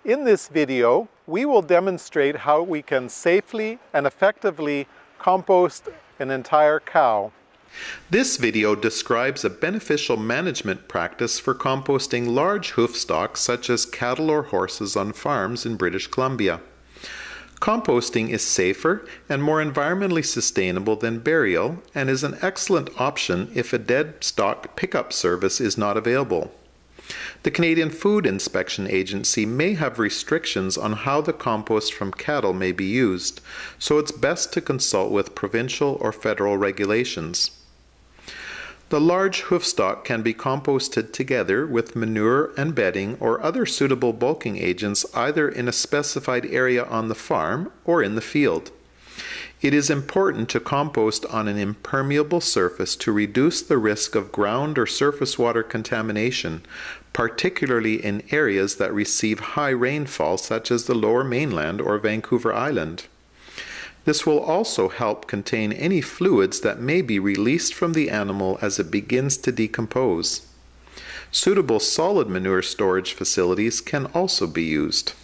In this video, we will demonstrate how we can safely and effectively compost an entire cow. This video describes a beneficial management practice for composting large hoof stock such as cattle or horses on farms in British Columbia. Composting is safer and more environmentally sustainable than burial and is an excellent option if a dead stock pickup service is not available. The Canadian Food Inspection Agency may have restrictions on how the compost from cattle may be used, so it's best to consult with provincial or federal regulations. The large hoof stock can be composted together with manure and bedding or other suitable bulking agents either in a specified area on the farm or in the field. It is important to compost on an impermeable surface to reduce the risk of ground or surface water contamination, particularly in areas that receive high rainfall such as the Lower Mainland or Vancouver Island. This will also help contain any fluids that may be released from the animal as it begins to decompose. Suitable solid manure storage facilities can also be used.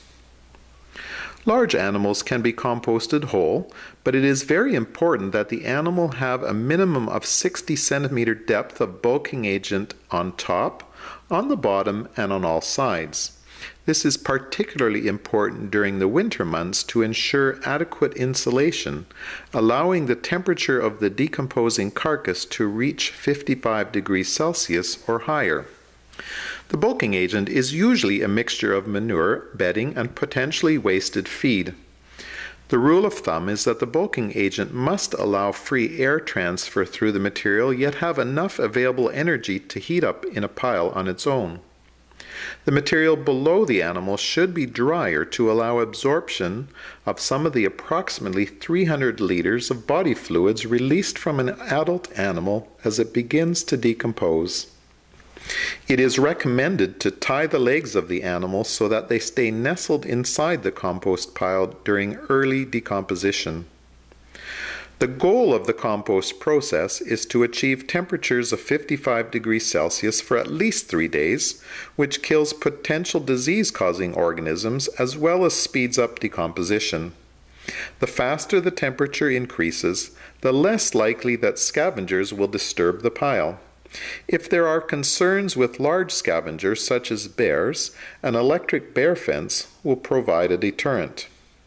Large animals can be composted whole, but it is very important that the animal have a minimum of 60 centimeter depth of bulking agent on top, on the bottom, and on all sides. This is particularly important during the winter months to ensure adequate insulation, allowing the temperature of the decomposing carcass to reach 55 degrees Celsius or higher. The bulking agent is usually a mixture of manure, bedding, and potentially wasted feed. The rule of thumb is that the bulking agent must allow free air transfer through the material, yet have enough available energy to heat up in a pile on its own. The material below the animal should be drier to allow absorption of some of the approximately 300 liters of body fluids released from an adult animal as it begins to decompose. It is recommended to tie the legs of the animal so that they stay nestled inside the compost pile during early decomposition. The goal of the compost process is to achieve temperatures of 55 degrees Celsius for at least 3 days, which kills potential disease-causing organisms as well as speeds up decomposition. The faster the temperature increases, the less likely that scavengers will disturb the pile. If there are concerns with large scavengers such as bears, an electric bear fence will provide a deterrent.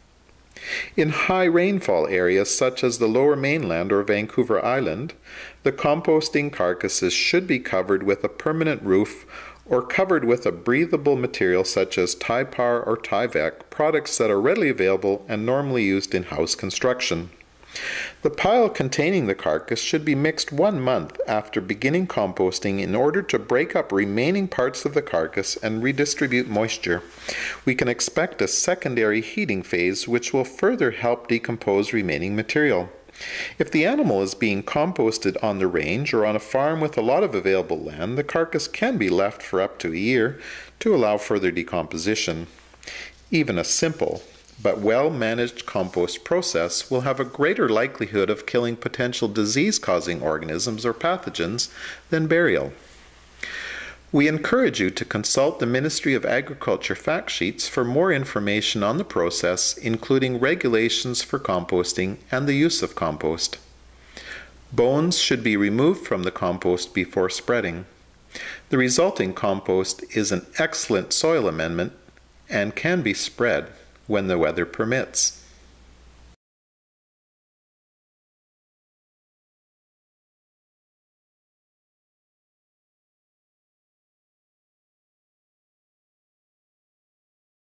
In high rainfall areas such as the Lower Mainland or Vancouver Island, the composting carcasses should be covered with a permanent roof or covered with a breathable material such as Typar or Tyvek, products that are readily available and normally used in house construction. The pile containing the carcass should be mixed 1 month after beginning composting in order to break up remaining parts of the carcass and redistribute moisture. We can expect a secondary heating phase which will further help decompose remaining material. If the animal is being composted on the range or on a farm with a lot of available land, the carcass can be left for up to a year to allow further decomposition. Even a simple but well-managed compost process will have a greater likelihood of killing potential disease-causing organisms or pathogens than burial. We encourage you to consult the Ministry of Agriculture fact sheets for more information on the process, including regulations for composting and the use of compost. Bones should be removed from the compost before spreading. The resulting compost is an excellent soil amendment and can be spread when the weather permits.